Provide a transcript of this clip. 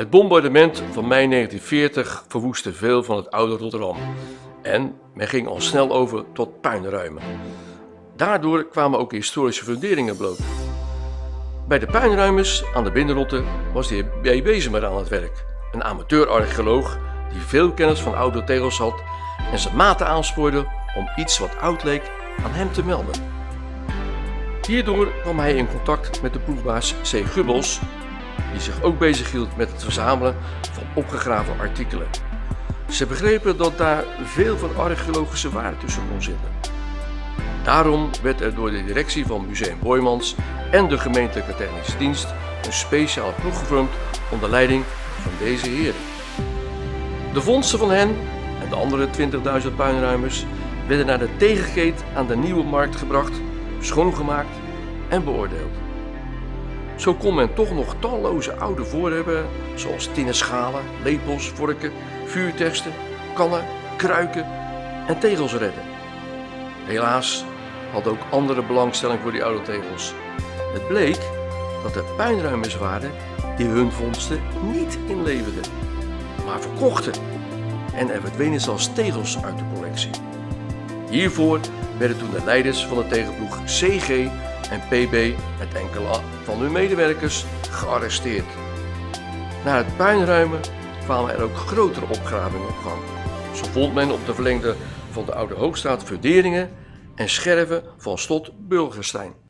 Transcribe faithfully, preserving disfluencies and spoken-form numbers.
Het bombardement van mei negentien veertig verwoestte veel van het oude Rotterdam en men ging al snel over tot puinruimen. Daardoor kwamen ook historische funderingen bloot. Bij de puinruimers aan de Binnenrotte was de heer B. Bezemer aan het werk, een amateur-archeoloog die veel kennis van oude tegels had en zijn maten aanspoorde om iets wat oud leek aan hem te melden. Hierdoor kwam hij in contact met de proefbaas C. Gubbels, die zich ook bezighield met het verzamelen van opgegraven artikelen. Ze begrepen dat daar veel van archeologische waarde tussen kon zitten. Daarom werd er door de directie van Museum Boijmans en de gemeentelijke technische dienst een speciale ploeg gevormd onder leiding van deze heren. De vondsten van hen en de andere twintigduizend puinruimers werden naar de tegengeet aan de Nieuwe Markt gebracht, schoongemaakt en beoordeeld. Zo kon men toch nog talloze oude voorwerpen zoals tinnen schalen, lepels, vorken, vuurteksten, kannen, kruiken en tegels redden. Helaas hadden ook andere belangstelling voor die oude tegels. Het bleek dat er puinruimers waren die hun vondsten niet inleverden, maar verkochten en er verdwenen zelfs tegels uit de collectie. Hiervoor werden toen de leiders van de tegenploeg C G en P B met enkele van hun medewerkers gearresteerd. Na het puinruimen kwamen er ook grotere opgravingen op gang. Zo vond men op de verlengde van de Oude Hoogstraat funderingen en scherven van slot Burgerstein.